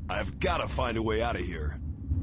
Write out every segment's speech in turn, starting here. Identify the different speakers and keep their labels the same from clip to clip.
Speaker 1: I've gotta find a way out of here.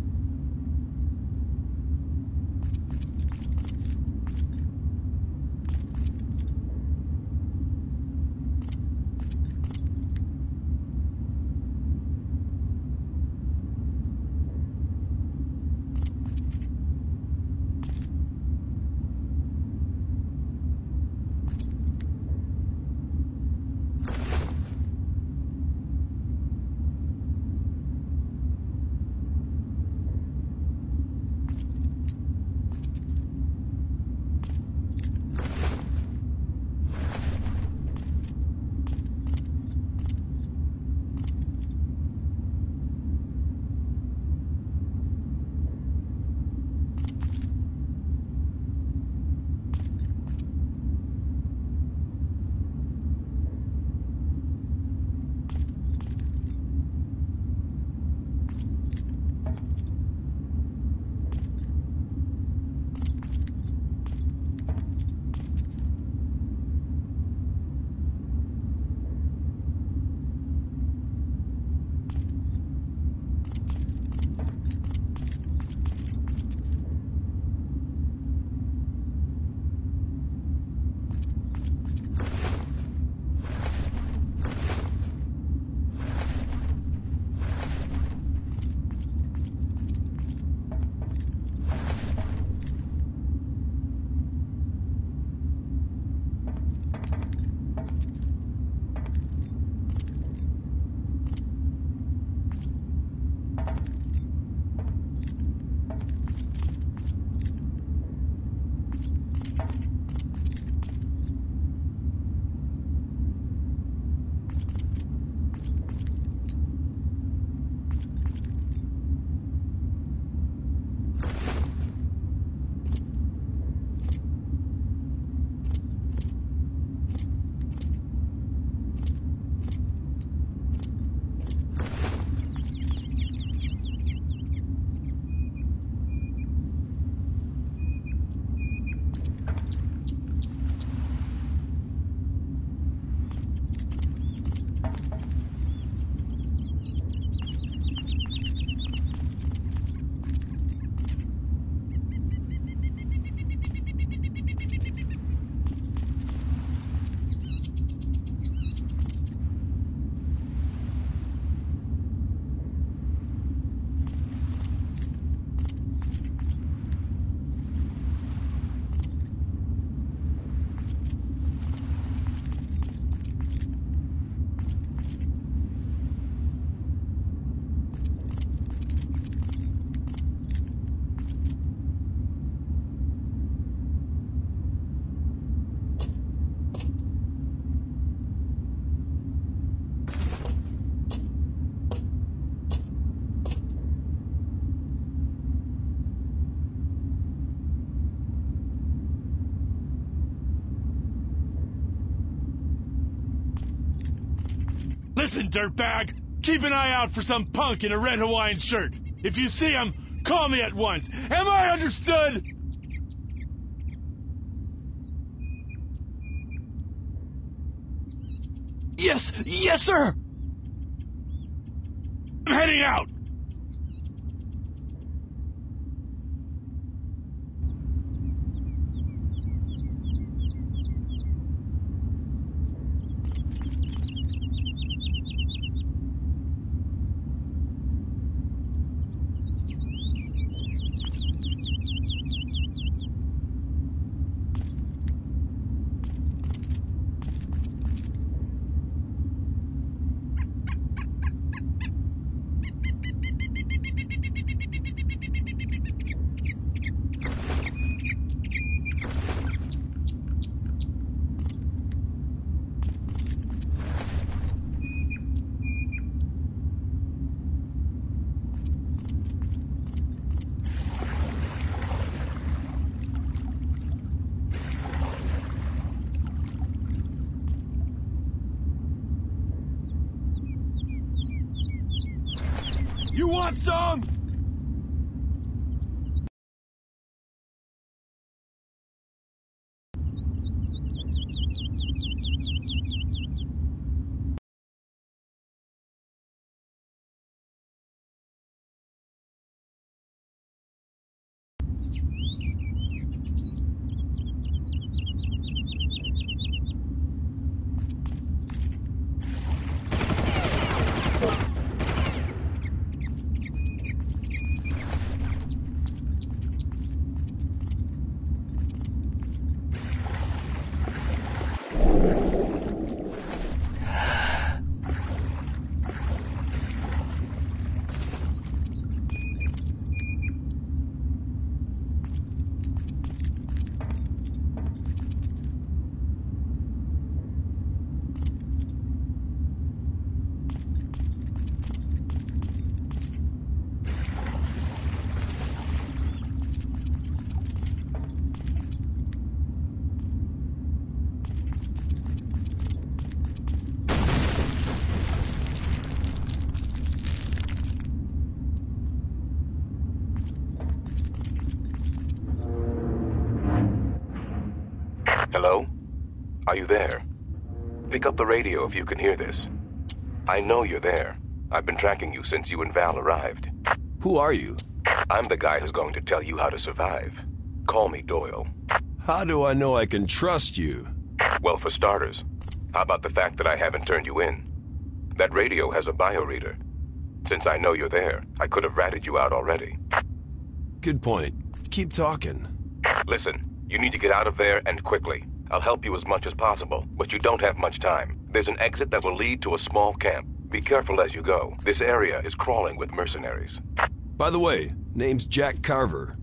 Speaker 2: Listen, dirtbag! Keep an eye out for some punk in a red Hawaiian shirt. If you see him, call me at once. Am I understood?
Speaker 1: Yes, sir!
Speaker 2: I'm heading out! You want some?
Speaker 3: Are you there? Pick up the radio if you can hear this. I know you're there. I've been tracking you since you and Val arrived.
Speaker 1: Who are you?
Speaker 3: I'm the guy who's going to tell you how to survive. Call me Doyle.
Speaker 1: How do I know I can trust you?
Speaker 3: Well, for starters, how about the fact that I haven't turned you in? That radio has a bioreader. Since I know you're there, I could have ratted you out already.
Speaker 1: Good point. Keep talking.
Speaker 3: Listen, you need to get out of there and quickly. I'll help you as much as possible, but you don't have much time. There's an exit that will lead to a small camp. Be careful as you go. This area is crawling with mercenaries.
Speaker 1: By the way, name's Jack Carver.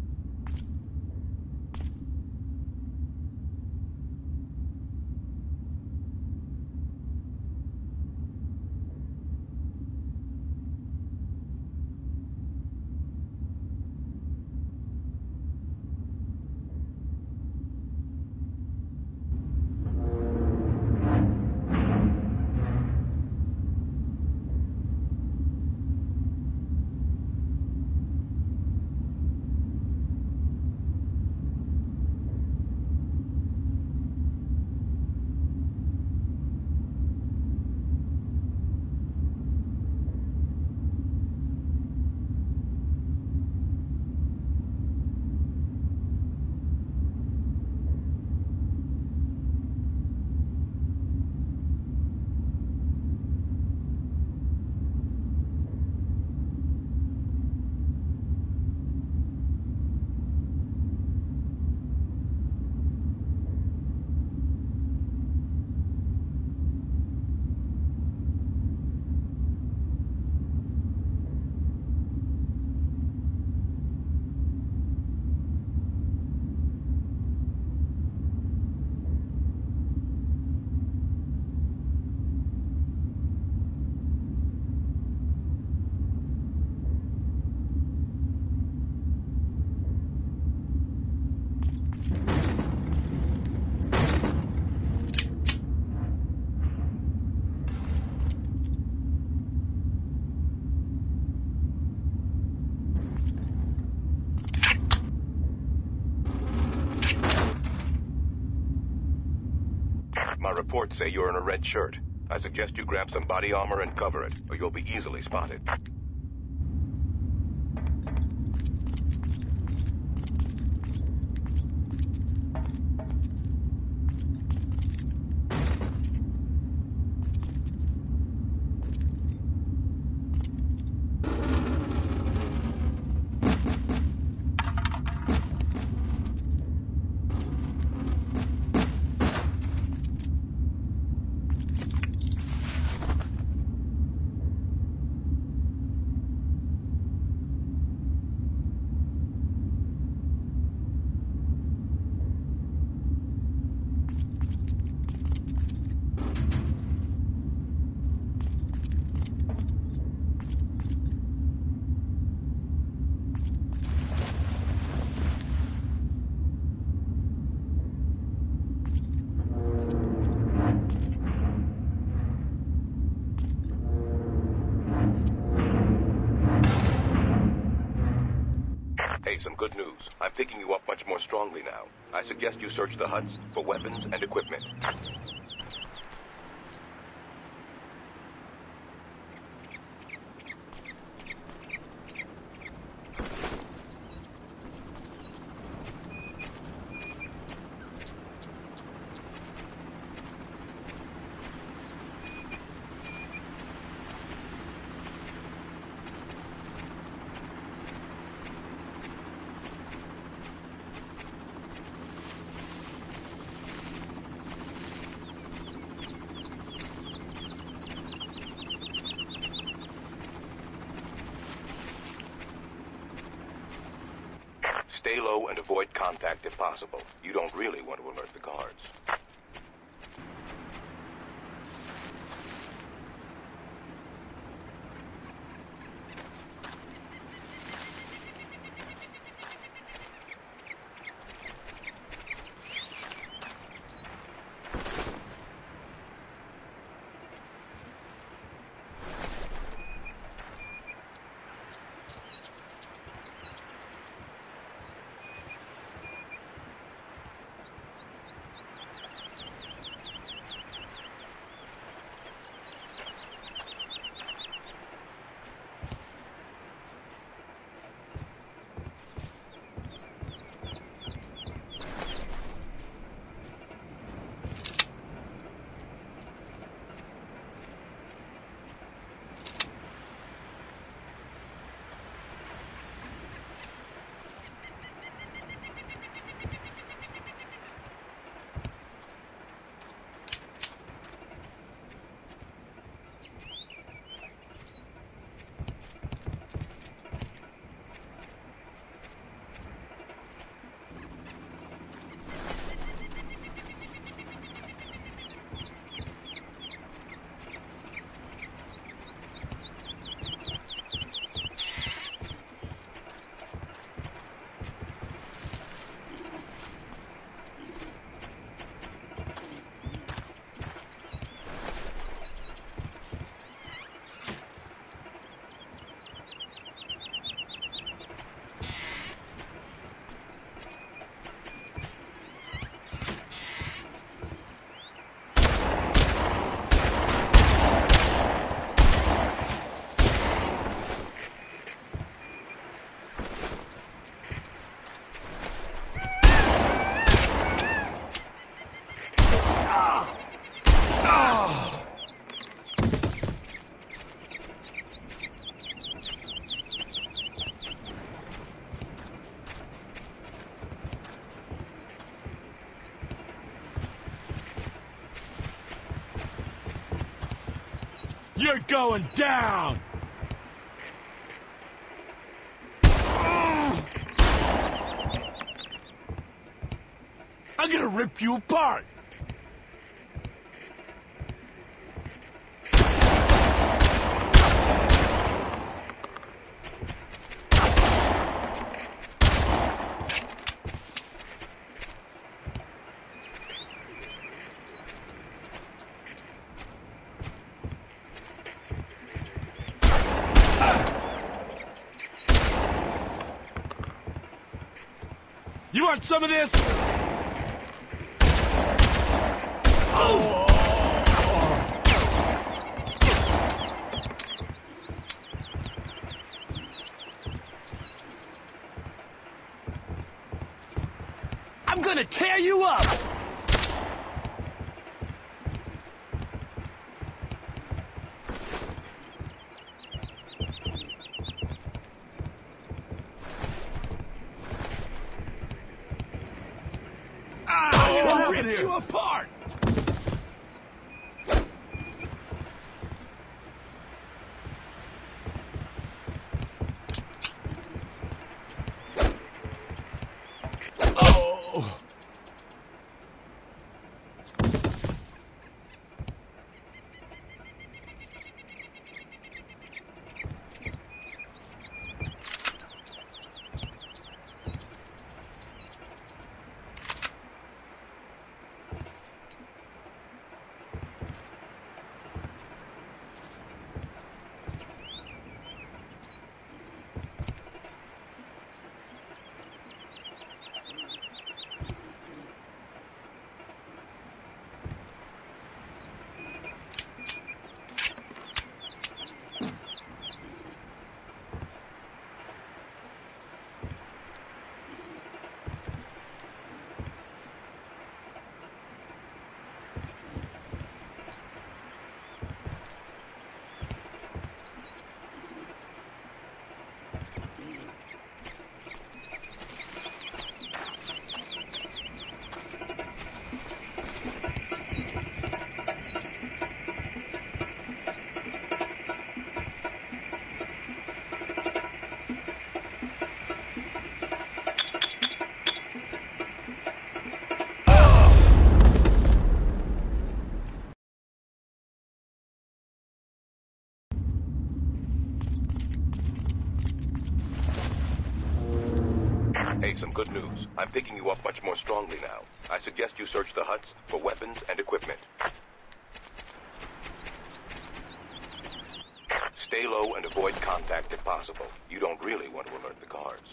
Speaker 3: My reports say you're in a red shirt. I suggest you grab some body armor and cover it, or you'll be easily spotted. Hey, some good news. I'm picking you up much more strongly now. I suggest you search the huts for weapons and equipment. Stay low and avoid contact if possible. You don't really want to alert the guards.
Speaker 2: You're going down! I'm gonna rip you apart! You want some of this? Oh! I'm gonna tear you up! I'm gonna rip you apart! Oh!
Speaker 3: Hey, some good news. I'm picking you up much more strongly now. I suggest you search the huts for weapons and equipment. Stay low and avoid contact if possible. You don't really want to alert the guards.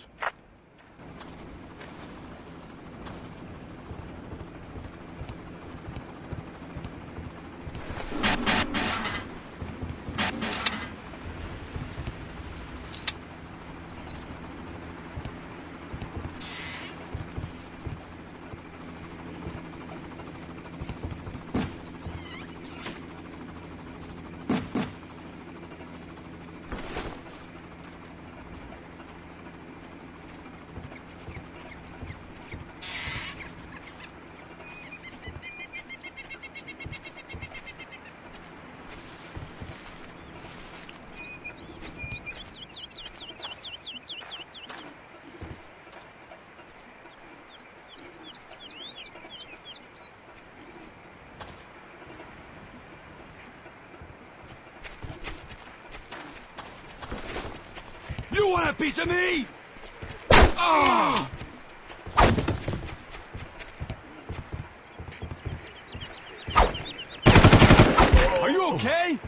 Speaker 2: You want a piece of me? Oh! Are you okay?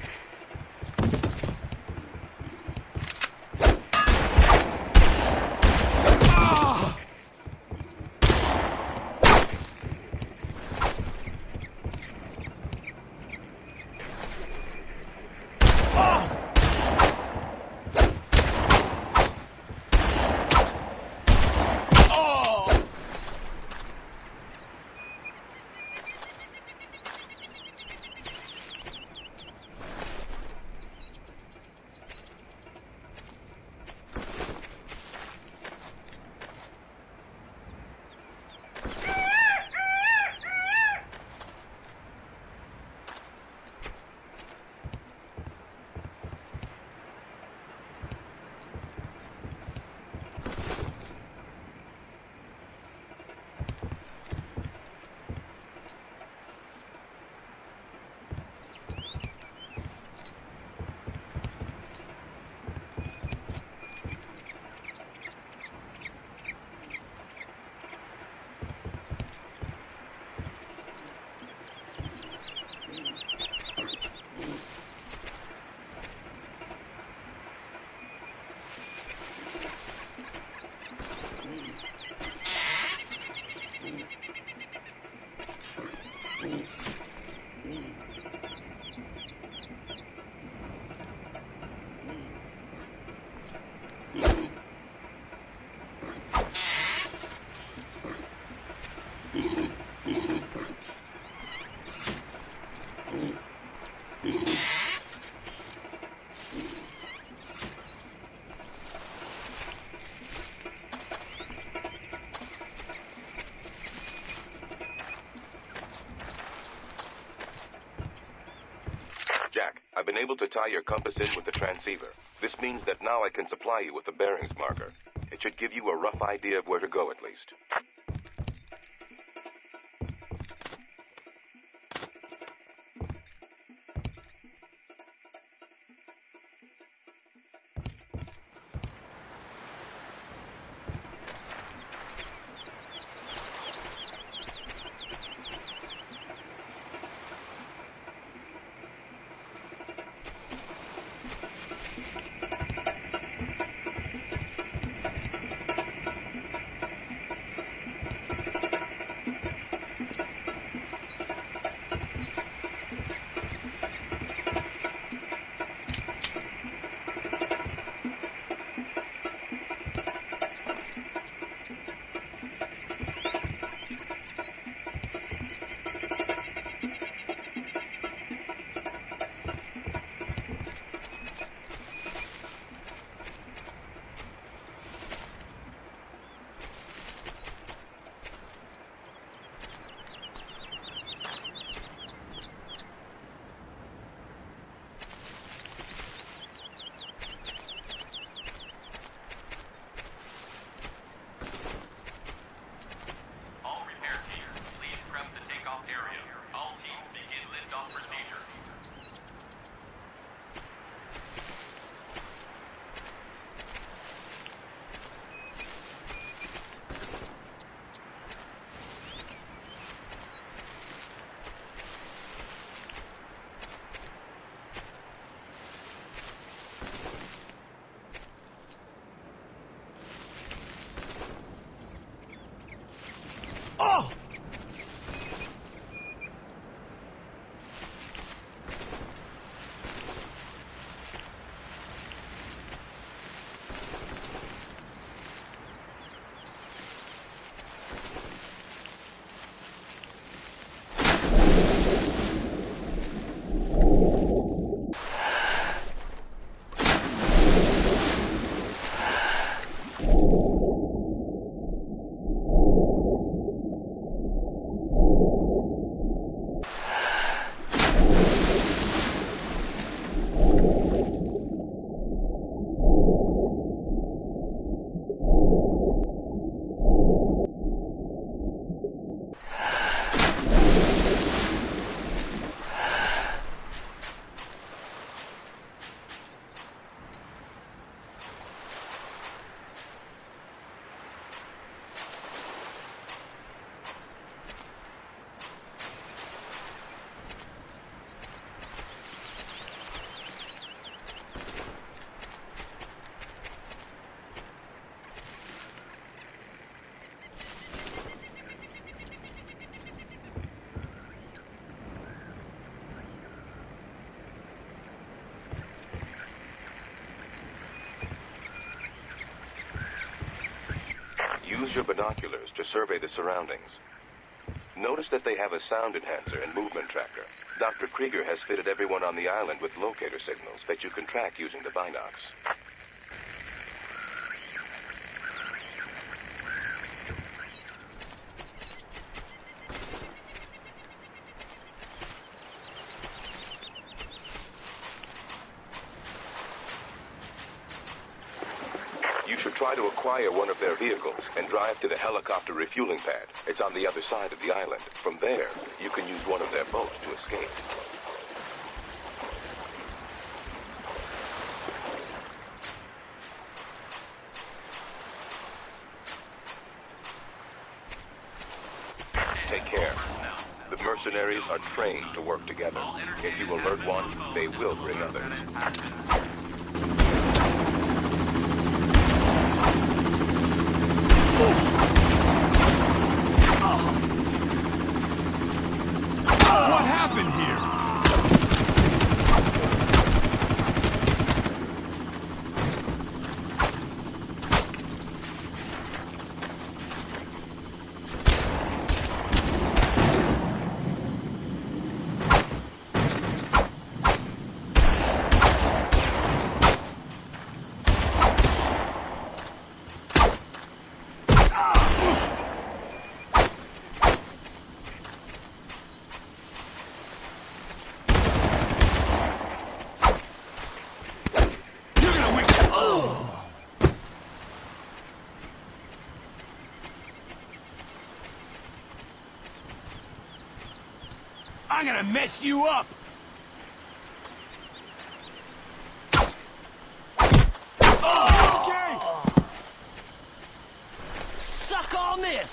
Speaker 3: able to tie your compass in with the transceiver. This means that now I can supply you with the bearings marker. It should give you a rough idea of where to go at least.
Speaker 2: Oh!
Speaker 3: Use your binoculars to survey the surroundings. Notice that they have a sound enhancer and movement tracker. Dr. Krieger has fitted everyone on the island with locator signals that you can track using the binocs. You should try to acquire one of their vehicles and drive to the helicopter refueling pad. It's on the other side of the island. From there, you can use one of their boats to escape. Take care. The mercenaries are trained to work together. If you alert one, they will bring others.
Speaker 2: What happened here? I'm gonna mess you up!
Speaker 4: Oh! Suck on this!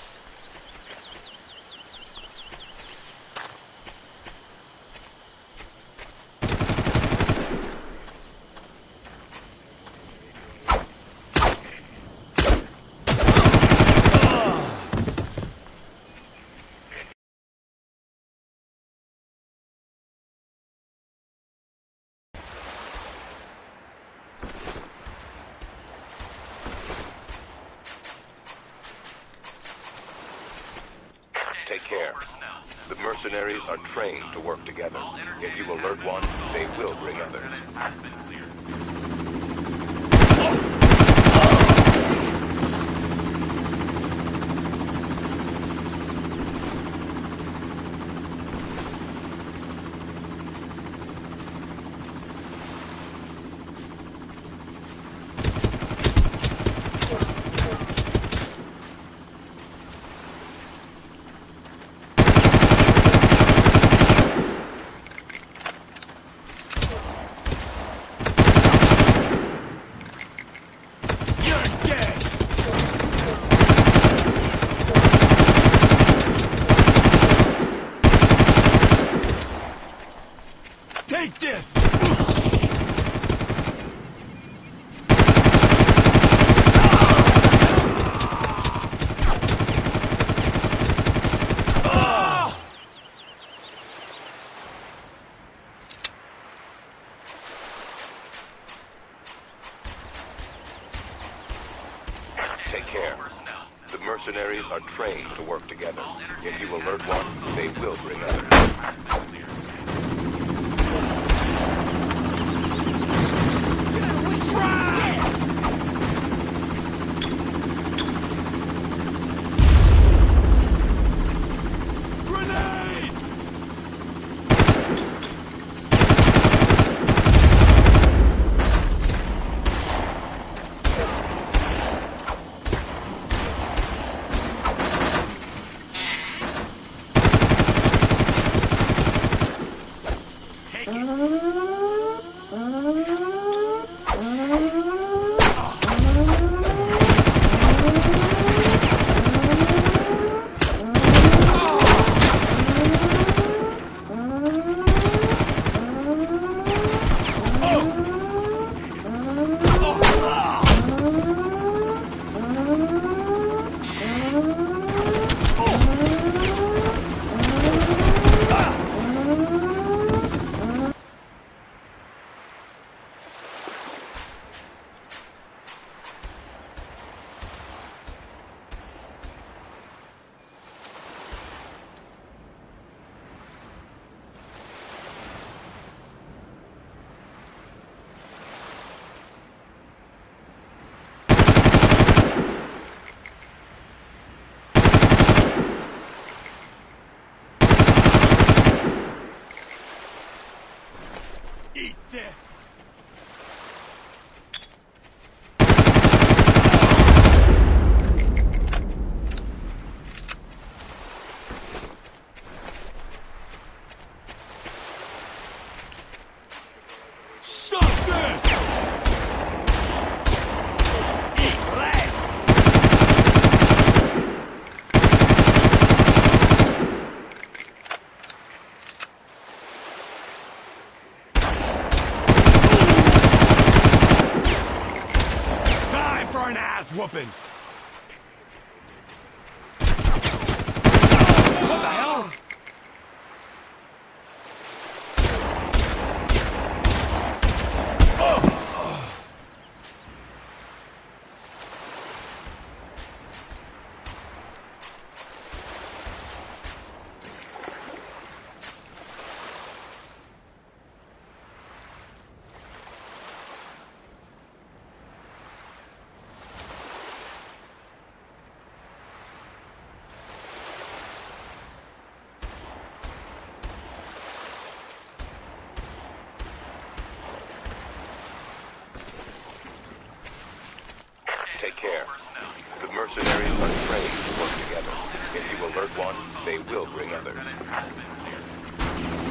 Speaker 3: Take care. The mercenaries are trained to work together. If you alert one, they will bring others.
Speaker 2: Take this!
Speaker 3: Take care. The mercenaries are trained to work together. If you alert one, they will bring others.
Speaker 2: Eat this! Suck this! Eat lead! Time for an ass whooping! What the hell?
Speaker 3: Take care. The mercenaries are trained to work together. If you alert one, they will bring others.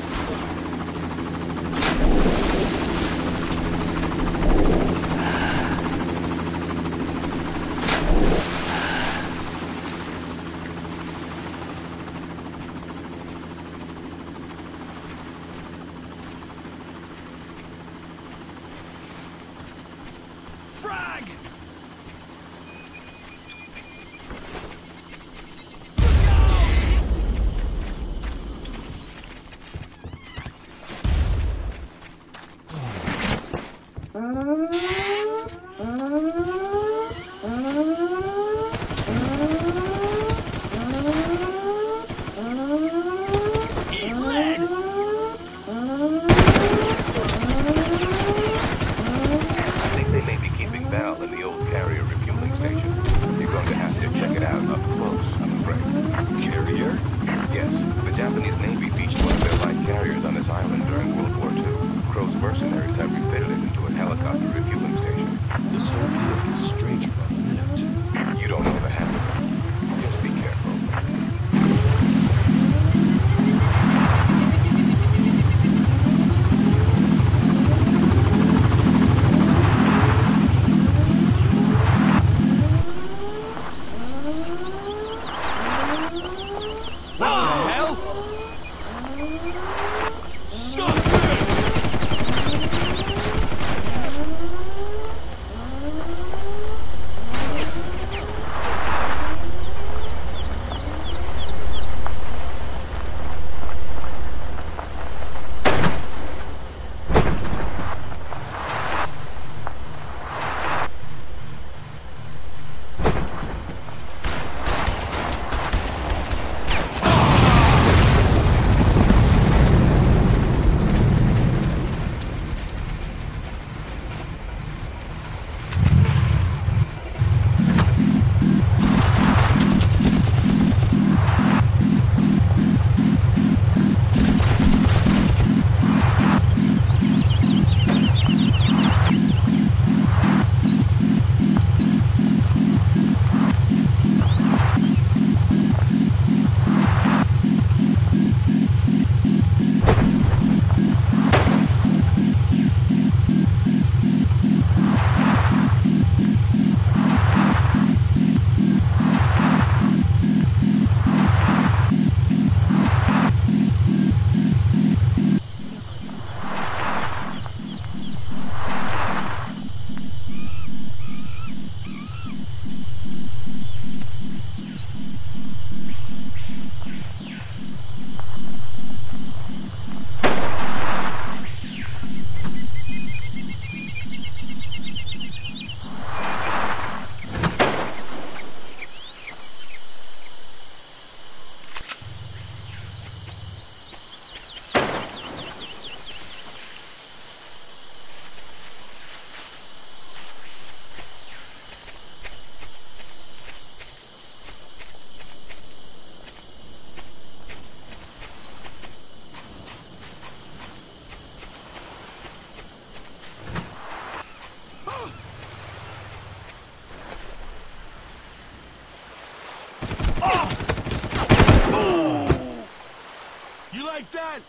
Speaker 2: like that?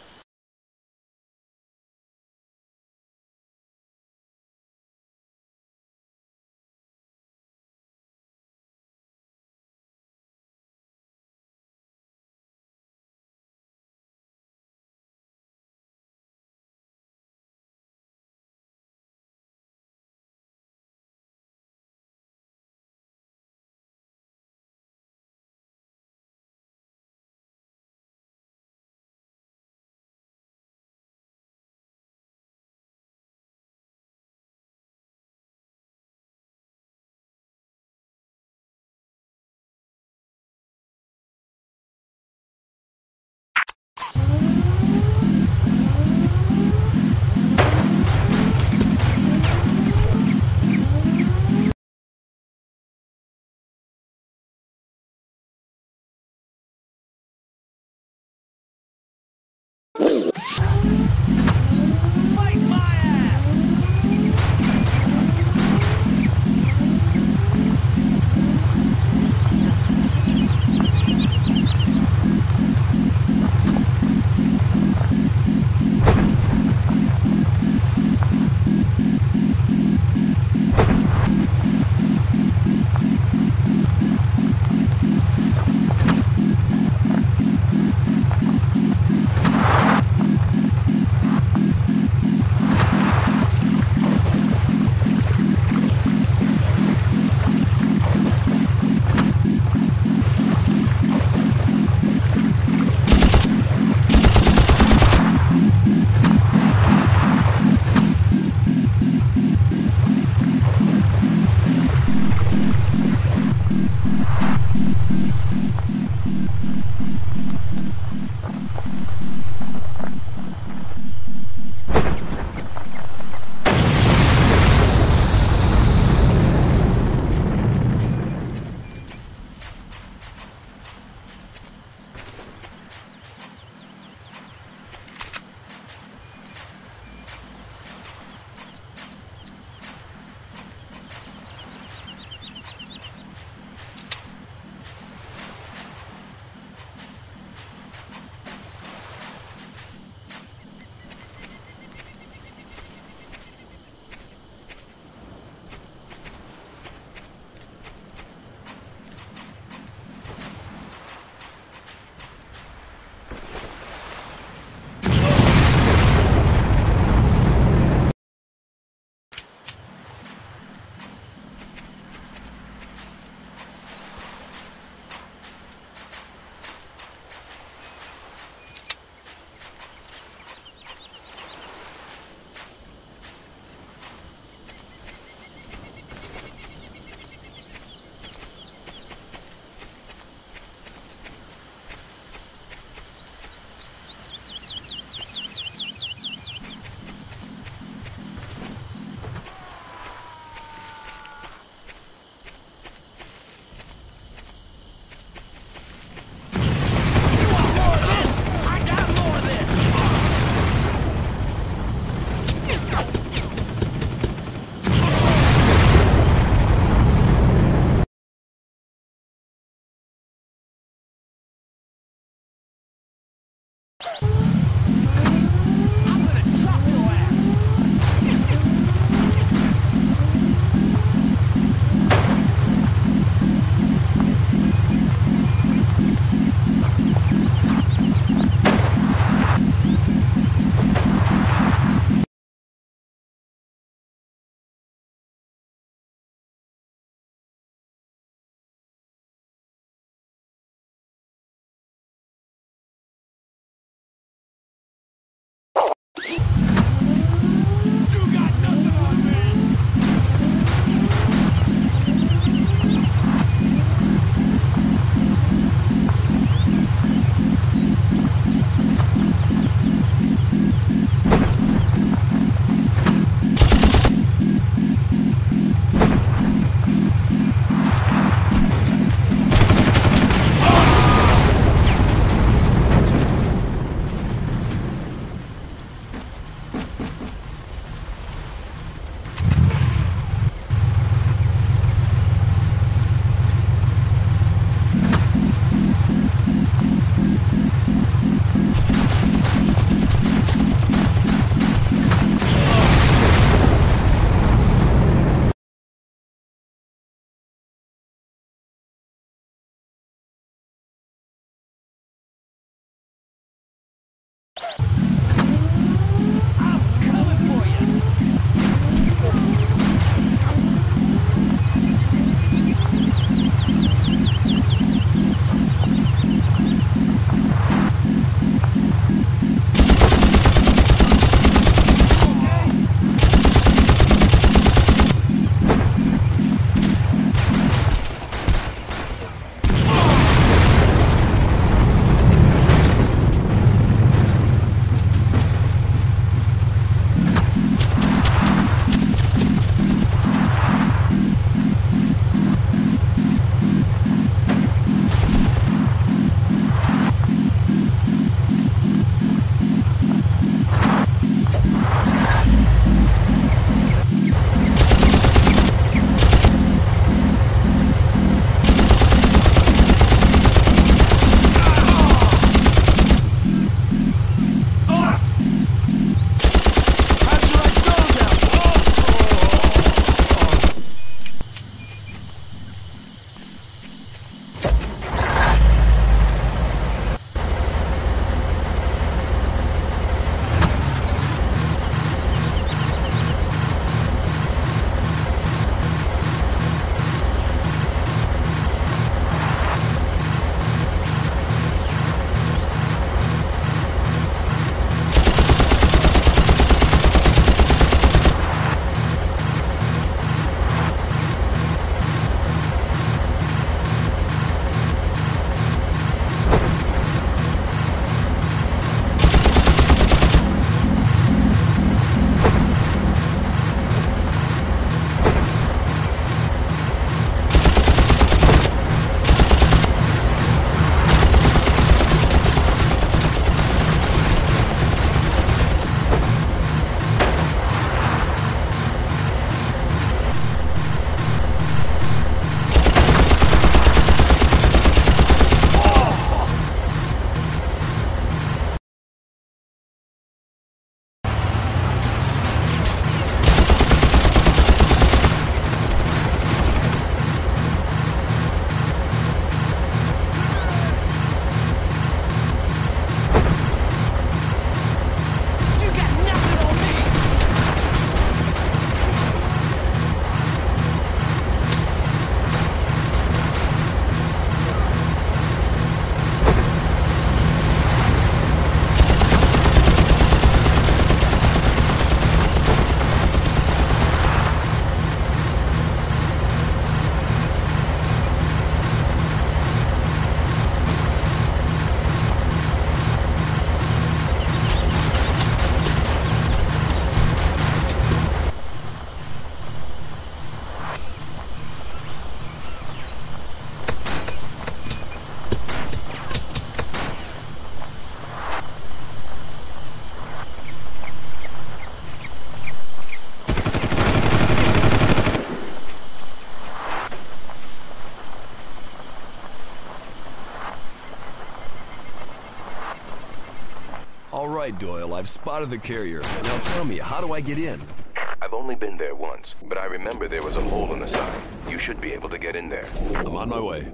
Speaker 1: right, Doyle. I've spotted the carrier. Now tell me, how do I get in?
Speaker 3: I've only been there once, but I remember there was a hole in the side. You should be able to get in there.
Speaker 1: I'm on my way.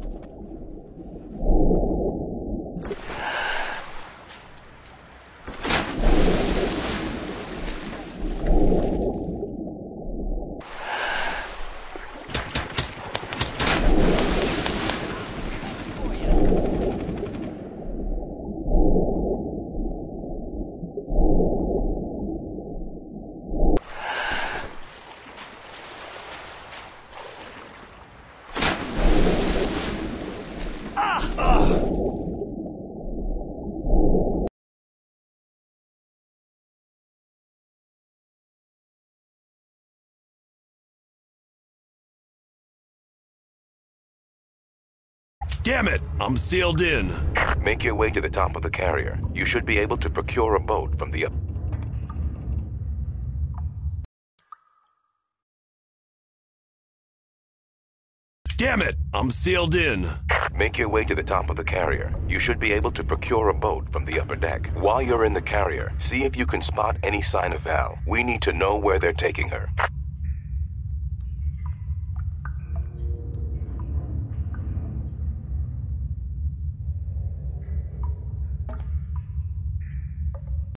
Speaker 1: Damn it! I'm sealed in.
Speaker 3: Make your way to the top of the carrier. You should be able to procure a boat from the...
Speaker 1: Damn it! I'm sealed in.
Speaker 3: Make your way to the top of the carrier. You should be able to procure a boat from the upper deck. While you're in the carrier, see if you can spot any sign of Val. We need to know where they're taking her.